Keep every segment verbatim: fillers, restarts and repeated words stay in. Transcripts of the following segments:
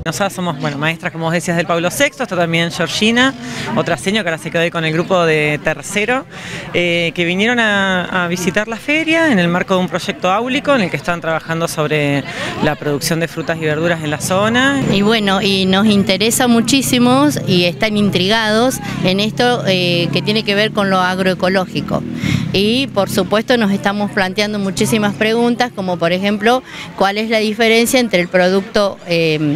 Nosotras somos, bueno, maestras, como vos decías, del Pablo sexto, está también Georgina, otra señora que ahora se quedó ahí con el grupo de tercero, eh, que vinieron a, a visitar la feria en el marco de un proyecto áulico en el que están trabajando sobre la producción de frutas y verduras en la zona. Y bueno, y nos interesa muchísimo y están intrigados en esto eh, que tiene que ver con lo agroecológico. Y por supuesto nos estamos planteando muchísimas preguntas, como por ejemplo, ¿cuál es la diferencia entre el producto eh,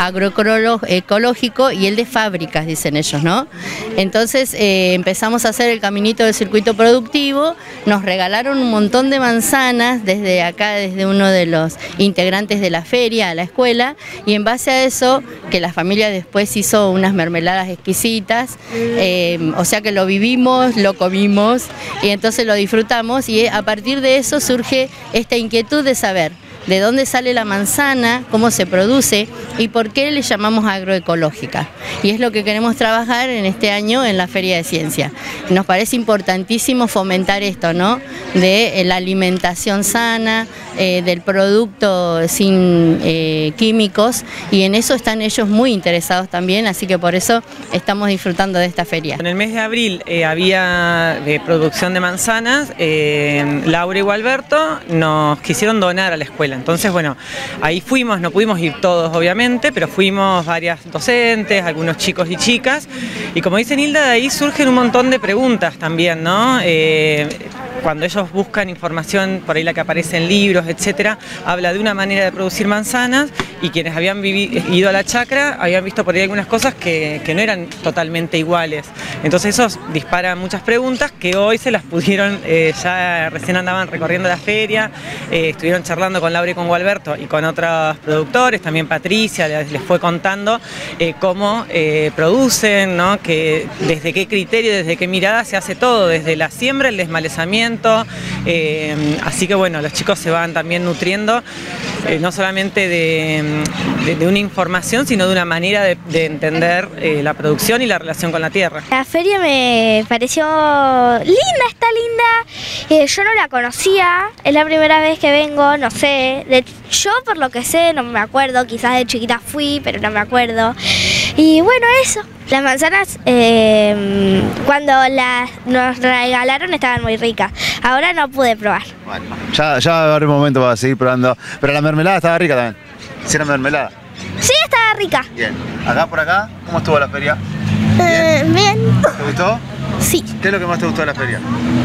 agroecológico y el de fábricas, dicen ellos, ¿no? Entonces eh, empezamos a hacer el caminito del circuito productivo, nos regalaron un montón de manzanas desde acá, desde uno de los integrantes de la feria a la escuela, y en base a eso, que la familia después hizo unas mermeladas exquisitas, eh, o sea que lo vivimos, lo comimos, y entonces lo disfrutamos, y a partir de eso surge esta inquietud de saber de dónde sale la manzana, cómo se produce y por qué le llamamos agroecológica. Y es lo que queremos trabajar en este año en la Feria de Ciencia. Nos parece importantísimo fomentar esto, ¿no? De la alimentación sana, eh, del producto sin eh, químicos, y en eso están ellos muy interesados también, así que por eso estamos disfrutando de esta feria. En el mes de abril eh, había de producción de manzanas, eh, Laura y Gualberto nos quisieron donar a la escuela. Entonces, bueno, ahí fuimos, no pudimos ir todos obviamente, pero fuimos varias docentes, algunos chicos y chicas, y como dice Nilda, de ahí surgen un montón de preguntas también, ¿no? Eh, cuando ellos buscan información, por ahí la que aparece en libros, etcétera, habla de una manera de producir manzanas, y quienes habían vivido, ido a la chacra habían visto por ahí algunas cosas que, que no eran totalmente iguales. Entonces eso dispara muchas preguntas que hoy se las pudieron, eh, ya recién andaban recorriendo la feria, eh, estuvieron charlando con Laura y con Gualberto y con otros productores, también Patricia les, les fue contando eh, cómo eh, producen, ¿no? Que desde qué criterio, desde qué mirada se hace todo, desde la siembra, el desmalezamiento, eh, así que bueno, los chicos se van también nutriendo, eh, no solamente de, de, de una información, sino de una manera de, de entender eh, la producción y la relación con la tierra. La feria me pareció linda, está linda, eh, yo no la conocía, es la primera vez que vengo, no sé, de, yo por lo que sé no me acuerdo, quizás de chiquita fui, pero no me acuerdo. Y bueno, eso. Las manzanas, eh, cuando las nos regalaron estaban muy ricas, ahora no pude probar. Bueno, ya, ya va a haber un momento para seguir probando, pero la mermelada estaba rica también. ¿Hicieron mermelada? Sí, estaba rica. Bien. Acá por acá, ¿cómo estuvo la feria? ¿Bien? Eh, bien. ¿Te gustó? Sí. ¿Qué es lo que más te gustó de la feria?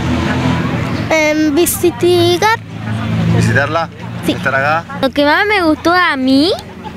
Eh, visitar. ¿Visitarla? Sí. ¿Estar acá? Lo que más me gustó a mí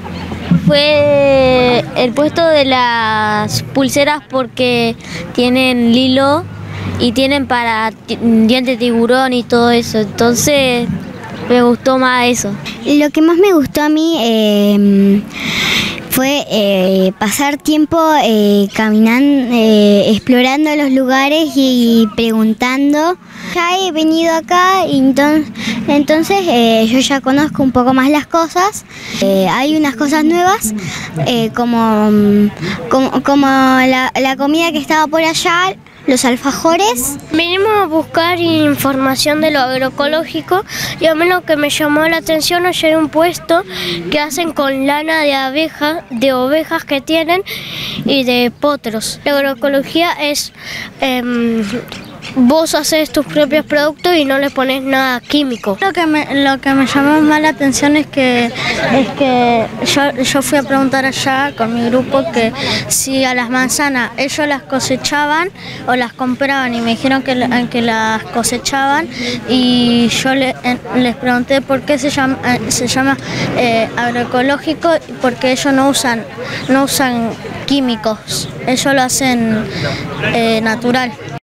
fue el puesto de las pulseras, porque tienen lilo y tienen para diente de tiburón y todo eso, entonces me gustó más eso. Lo que más me gustó a mí eh, fue eh, pasar tiempo eh, caminando, eh, explorando los lugares y preguntando. Ya he venido acá y entonces, entonces eh, yo ya conozco un poco más las cosas. Eh, hay unas cosas nuevas, eh, como, como, como la, la comida que estaba por allá, los alfajores. Venimos a buscar información de lo agroecológico, y a mí lo que me llamó la atención es que hay un puesto que hacen con lana de abeja, de ovejas que tienen y de potros. La agroecología es eh, vos haces tus propios productos y no le pones nada químico. Lo que me, lo que me llamó más la atención es que, es que yo, yo fui a preguntar allá con mi grupo que si a las manzanas ellos las cosechaban o las compraban, y me dijeron que, que las cosechaban, y yo le, les pregunté por qué se llama, se llama eh, agroecológico, porque ellos no usan, no usan químicos, ellos lo hacen eh, natural.